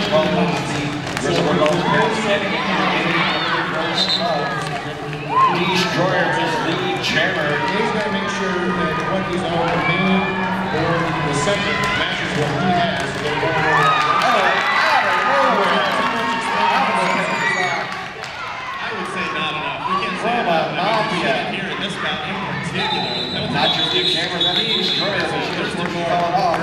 from the Reservoir Dogs parents standing in Destroyer is lead jammer. He's going to make sure that what he's on the main or the second matches what he has. So they're going to I would say not enough. We can't say enough. We can't hear in this bout in particular. Not just the camera, that Destroyer is just looking all off.